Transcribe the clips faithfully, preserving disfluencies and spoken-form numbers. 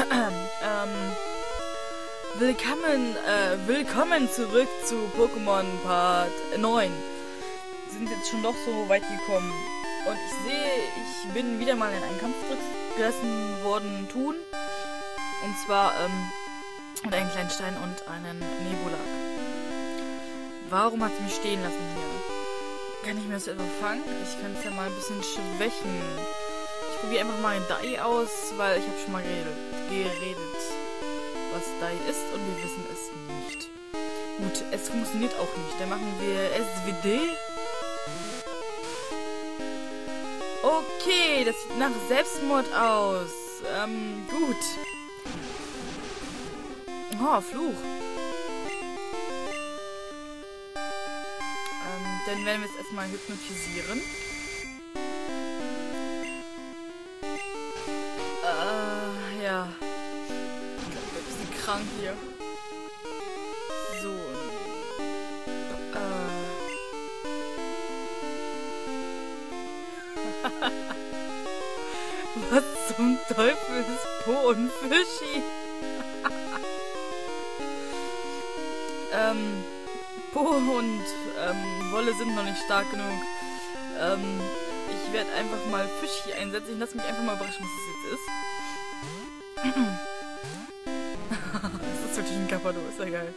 ähm, willkommen, äh, willkommen zurück zu Pokémon Part neun. Wir sind jetzt schon doch so weit gekommen. Und ich sehe, ich bin wieder mal in einen Kampf zurückgelassen worden tun. Und zwar, ähm, mit einem kleinen Stein und einem Nebulak. Warum hat sie mich stehen lassen hier? Kann ich mir das etwa fangen? Ich kann es ja mal ein bisschen schwächen. Ich probiere einfach mal ein Dai aus, weil ich habe schon mal geredet, geredet, was Dai ist und wir wissen es nicht. Gut, es funktioniert auch nicht. Dann machen wir S W D. Okay, das sieht nach Selbstmord aus. Ähm, gut. Oh, Fluch. Ähm, dann werden wir es erstmal hypnotisieren. Äh, ja. Ich glaube, ich bin ein bisschen krank hier. So. Äh. Was zum Teufel ist Po und Fischi? ähm, Po und ähm, Wolle sind noch nicht stark genug. Ähm, ich werde einfach mal Fischi einsetzen. Ich lasse mich einfach mal überraschen, was das jetzt ist. Das ist wirklich ein Carpador, ist ja geil.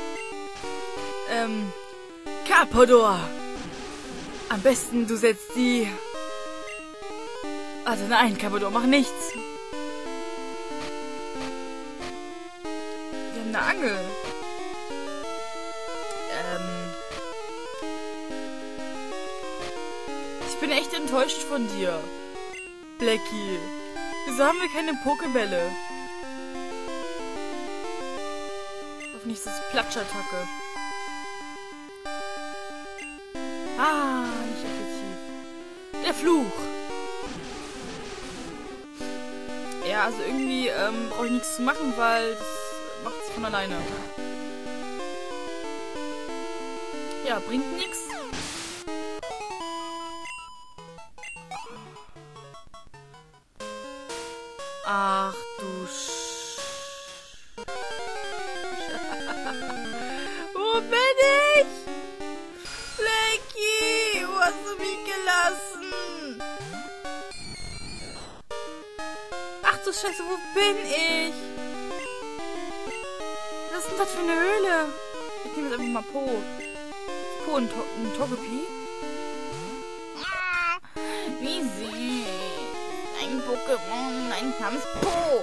Ähm, Carpador! Am besten du setzt die... Also nein, Carpador, mach nichts. Wir haben eine Angel. Ähm... Ich bin echt enttäuscht von dir. Blackie. Wieso haben wir keine Pokebälle? Hoffentlich ist das Platschattacke. Ah, nicht effektiv. Der Fluch. Ja, also irgendwie ähm, brauche ich nichts zu machen, weil das macht es von alleine. Ja, bringt nichts. Ach du Sch... Wo bin ich? Blackie, wo hast du mich gelassen? Ach du Scheiße, wo bin ich? Was ist denn das für eine Höhle? Ich nehme jetzt einfach mal Po. Po und to ein Togepi. Ah, wie süß. Ein Pokémon, ein namens Po.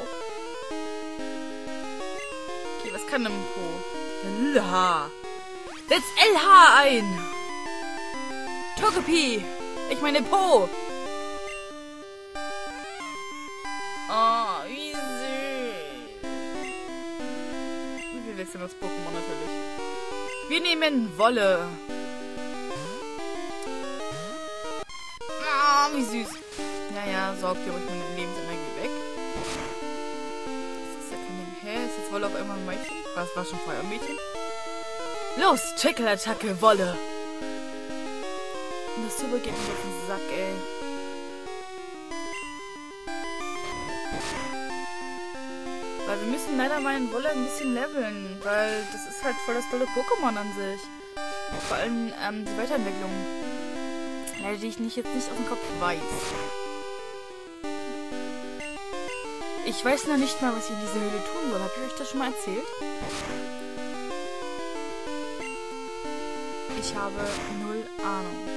Okay, was kann denn Po? L H. Setz L H ein. Togepi. Ich meine Po. Oh, wie süß. Wir wechseln das Pokémon natürlich. Wir nehmen Wolle. Ah, wie süß. Naja, sorgt ihr ruhig meine Lebensenergie weg. Das ist ja kein Ding. Hä? Ist jetzt Wolle auf einmal ein Mädchen? Was war schon vorher ein Mädchen? Los, Tackle-Attacke, Wolle. Und das Super geht mir auf den Sack, ey. Weil wir müssen leider meinen Wolle ein bisschen leveln, weil das ist halt voll das tolle Pokémon an sich. Vor allem ähm, die Weiterentwicklung. Leider, die ich nicht, jetzt nicht aus dem Kopf weiß. Ich weiß noch nicht mal, was ich in dieser Höhle tun soll. Hab ich euch das schon mal erzählt? Ich habe null Ahnung.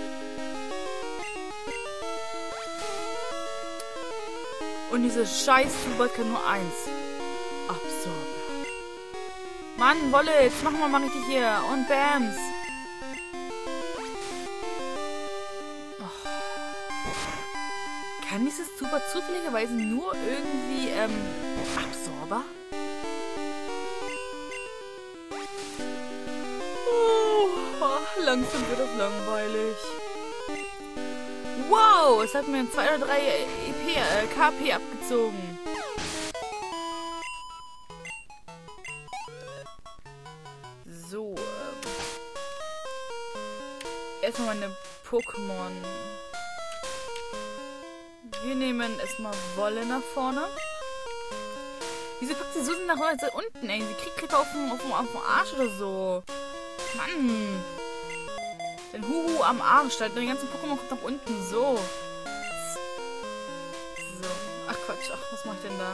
Und diese scheiß Zubat kann nur eins. Absorber. Mann, Wolle, jetzt machen wir mal richtig hier. Und Bams. Oh. Kann dieses Zubat zufälligerweise nur irgendwie, ähm, Absorber? Oh, langsam wird das langweilig. Wow, es hat mir zwei oder drei E P, äh, K P abgezogen. So, ähm. Erstmal meine Pokémon. Wir nehmen erstmal Wolle nach vorne. Wieso packt sie Susi nach unten, ey? Sie kriegt Klicker auf dem, auf, dem, auf dem Arsch oder so. Mann. Dein Huhu am Arsch. Den ganzen Pokémon kommt nach unten. So. So. Ach Quatsch. Ach, was mach ich denn da?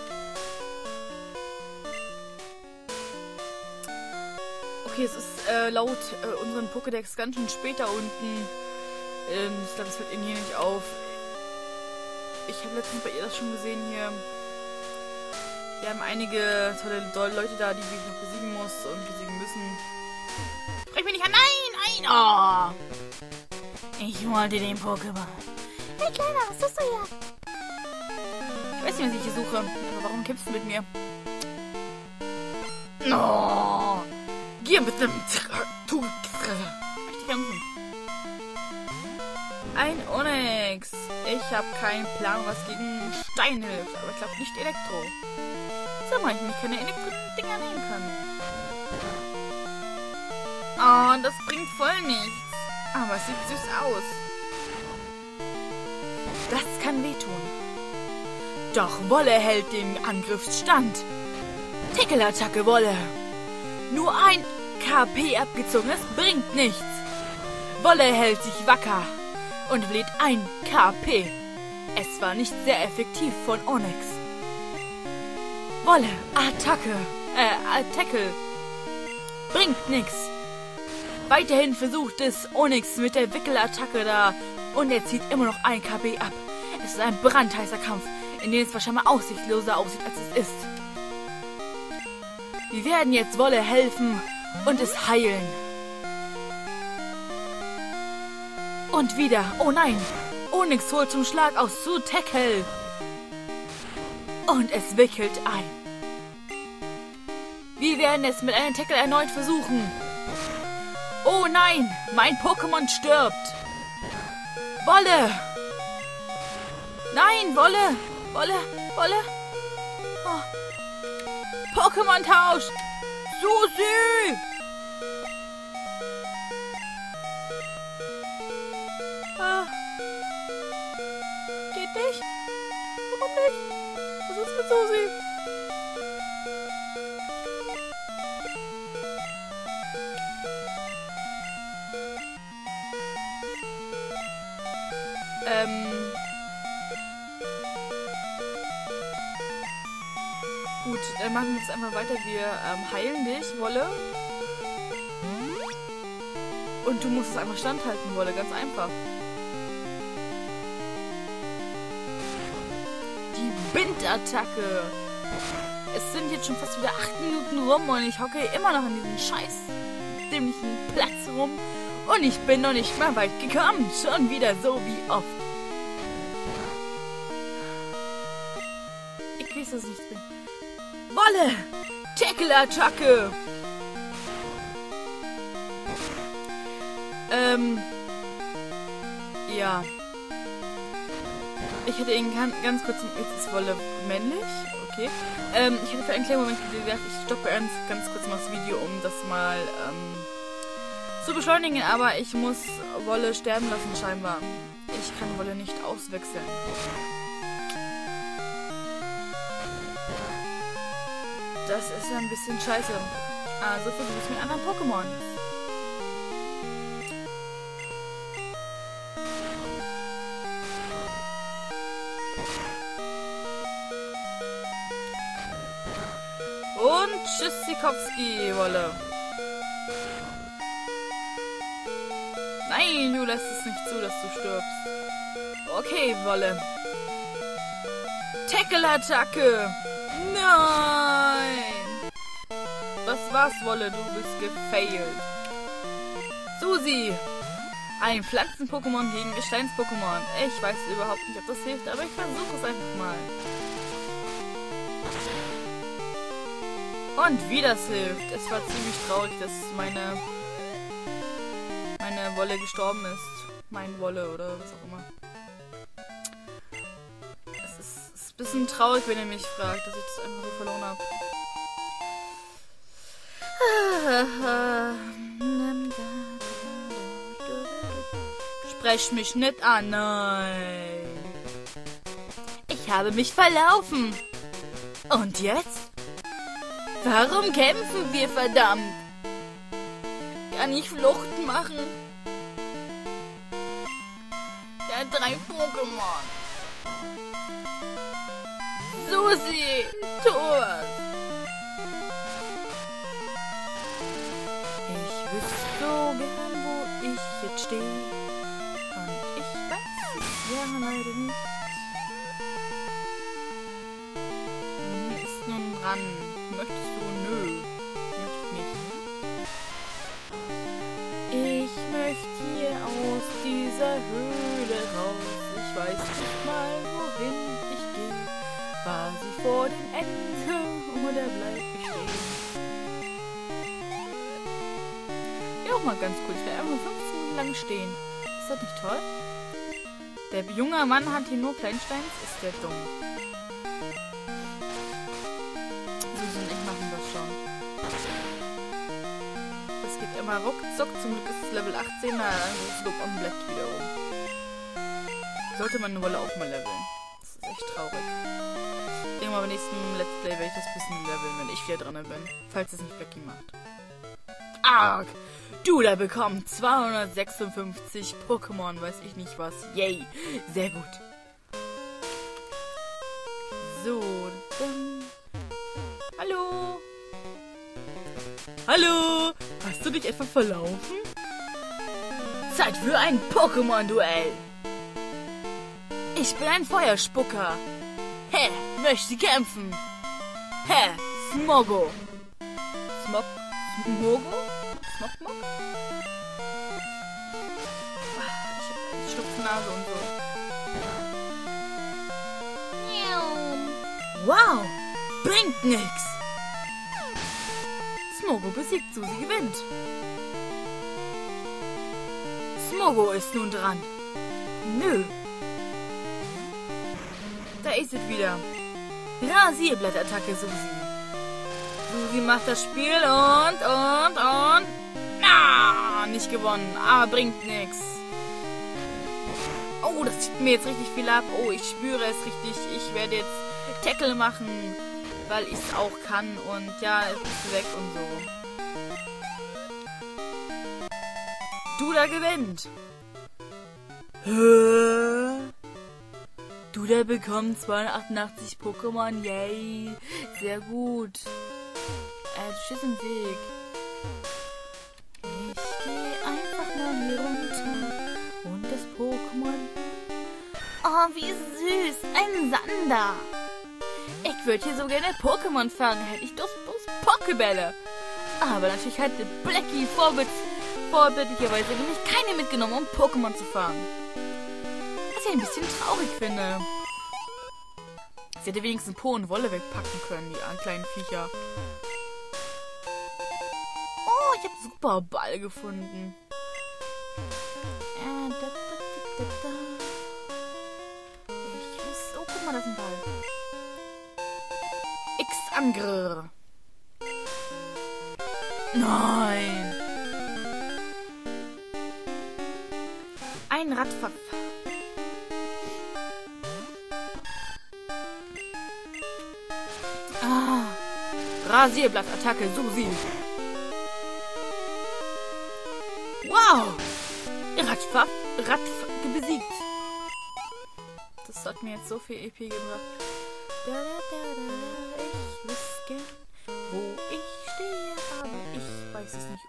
Okay, es ist äh, laut äh, unseren Pokédex ganz schön später unten. Ähm, ich glaube, es fällt Ihnen hier nicht auf. Ich habe letztens bei ihr das schon gesehen hier. Wir haben einige tolle Leute da, die ich noch besiegen muss und besiegen müssen. Sprech mich nicht an! Nein! Nein! Oh! Ich wollte den Pokémon. Hey Kleiner, was tust du hier? Ich weiß nicht, was ich hier suche. Aber warum kämpfst du mit mir? No! Geh bitte! Du! Ich möchte kämpfen. Ein Onix. Ich habe keinen Plan, was gegen Stein hilft. Aber ich glaube nicht Elektro. Sag mal, ich mich keine Elektro-Dinger nehmen kann. Oh, das bringt voll nichts. Aber es sieht süß aus. Das kann wehtun. Doch Wolle hält den Angriffsstand. Tackle-Attacke, Wolle. Nur ein K P abgezogenes bringt nichts. Wolle hält sich wacker und verliert ein K P. Es war nicht sehr effektiv von Onix. Wolle, Attacke, äh, Tackle. Bringt nix. Weiterhin versucht es Onix mit der Wickelattacke da und er zieht immer noch ein K P ab. Es ist ein brandheißer Kampf, in dem es wahrscheinlich aussichtsloser aussieht, als es ist. Wir werden jetzt Wolle helfen und es heilen. Und wieder, oh nein, Onix holt zum Schlag aus zu Tackle. Und es wickelt ein. Wir werden es mit einem Tackle erneut versuchen. Oh nein, mein Pokémon stirbt. Wolle. Nein, Wolle. Wolle, Wolle. Oh. Pokémon-Tausch. Susi. Ah. Geht nicht? Warum nicht? Was ist mit Susi? Ähm. Gut, dann machen wir jetzt einfach weiter. Wir ähm, heilen dich, Wolle. Und du musst es einfach standhalten, Wolle, ganz einfach. Die Bindattacke. Es sind jetzt schon fast wieder acht Minuten rum und ich hocke immer noch in diesem scheiß dämlichen Platz rum. Und ich bin noch nicht mal weit gekommen. Schon wieder so wie oft. Ich weiß, dass es nichts bringt. Wolle! Tackle-Attacke! Ähm. Ja. Ich hätte ihn ganz, ganz kurz... Jetzt ist Wolle männlich. Okay. Ähm, ich hätte für einen kleinen Moment gedacht, ich stoppe ganz, ganz kurz mal das Video, um das mal, ähm, zu beschleunigen. Aber ich muss Wolle sterben lassen, scheinbar. Ich kann Wolle nicht auswechseln. Das ist ein bisschen scheiße. Also versuche ich mit anderen Pokémon. Und Tschüssikowski, Wolle. Nein, du lässt es nicht zu, dass du stirbst. Okay, Wolle. Tackle-Attacke. Nein! Das war's, Wolle, du bist gefailt. Susi! Ein Pflanzen-Pokémon gegen Gesteins-Pokémon. Ich weiß überhaupt nicht, ob das hilft, aber ich versuche es einfach mal. Und wie das hilft. Es war ziemlich traurig, dass meine meine Wolle gestorben ist. Mein Wolle oder was auch immer. Es ist, es ist ein bisschen traurig, wenn ihr mich fragt, dass ich das einfach so verloren habe. Sprech mich nicht an, nein. Ich habe mich verlaufen. Und jetzt? Warum kämpfen wir, verdammt? Kann ich Flucht machen? Der hat drei Pokémon. Susi, tu was. Ich wüsste so gern, wo ich jetzt stehe. Und ich weiß es ja leider nicht. Hm, ist nun dran. Möchtest du? Nö. Möchte nicht. Ich möchte hier aus dieser Höhle raus. Ich weiß nicht mal, wohin ich gehe. War sie vor dem Ende oder bleib ich stehen? Ja, auch mal ganz cool. Ich werde einfach nur fünfzehn Minuten lang stehen. Ist das nicht toll? Der junge Mann hat hier nur Kleinsteins. Ist der dumm? Susi und ich machen das schon. Das geht immer ruckzuck. Zum Glück ist es Level achtzehn. Na, dann ist es am Black wiederum. Sollte man eine Wolle auch mal leveln. Das ist echt traurig. Ich denke mal, beim nächsten Let's Play werde ich das ein bisschen leveln, wenn ich wieder dran bin. Falls es nicht Blackie macht. Arg! Du, da bekommt zweihundertsechsundfünfzig Pokémon, weiß ich nicht was. Yay! Sehr gut. So, dann... Hallo? Hallo? Hast du dich etwa verlaufen? Zeit für ein Pokémon-Duell! Ich bin ein Feuerspucker. Hä, möchte kämpfen. Hä, Smogo. Smog... Smogo? Smogmog? Ich hab eine Schnupfnase und so. Wow, bringt nix. Smogo besiegt, Susi gewinnt. Smogo ist nun dran. Nö. Da ist es wieder. Rasierblattattacke, Susi. Susi macht das Spiel und, und, und... Ah, nicht gewonnen. Aber bringt nichts. Oh, das zieht mir jetzt richtig viel ab. Oh, ich spüre es richtig. Ich werde jetzt Tackle machen, weil ich es auch kann. Und ja, es ist weg und so. Duda gewinnt. Hä? Duda bekommt zweihundertachtundachtzig Pokémon. Yay. Sehr gut. Äh, du stehst im Weg. Ich gehe einfach mal hier runter. Und das Pokémon. Oh, wie süß. Ein Sander. Ich würde hier so gerne Pokémon fangen. Hätte ich bloß, bloß Pokébälle. Aber natürlich hat Blackie vorbild, vorbildlicherweise nämlich keine mitgenommen, um Pokémon zu fangen. Was ich ein bisschen traurig finde. Sie hätte wenigstens Po und Wolle wegpacken können, die kleinen Viecher. Oh, ich habe super Ball gefunden. Äh, da, da, da, da. Ich weiß, oh, guck mal, das ist ein Ball. X-Angriff. Nein. Ein Radpfaff. Ah. Rasierblattattacke, Susi. Wow. Radpfaff, Radpfaff besiegt. Das hat mir jetzt so viel E P gebracht. Da, da, da, da. Ich wüsste gern, wo ich stehe, aber ich weiß es nicht.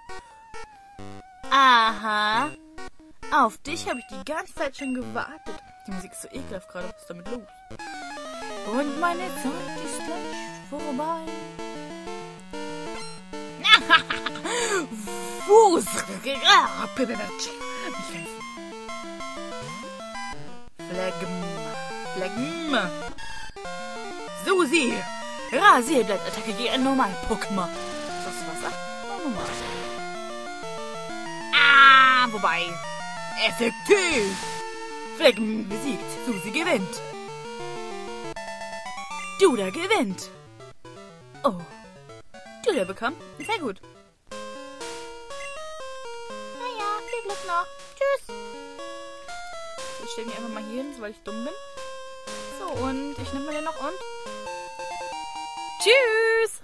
Aha. Auf dich habe ich die ganze Zeit schon gewartet. Die Musik ist so ekelhaft gerade. Was ist damit los? Und meine Zeit ist gleich vorbei. Fuß. Phlegm. Phlegm. Susi. Rasierblattattacke gegen ein Normal-Pokémon. Ist das Wasser? Oh, normal. Ah, wobei. Effektiv. Phlegm besiegt. Susi gewinnt. Duda gewinnt. Oh. Duda bekommt. Sehr gut. Naja, viel Glück noch. Tschüss. Ich stelle mich einfach mal hier hin, weil ich dumm bin. So, und ich nehme mal den noch und... Tschüss!